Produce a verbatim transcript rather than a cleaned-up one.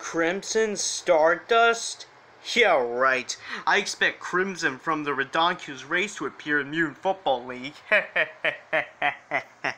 Crimson Stardust? Yeah, right. I expect Crimson from the Redonkul's race to appear in Mutant Football League.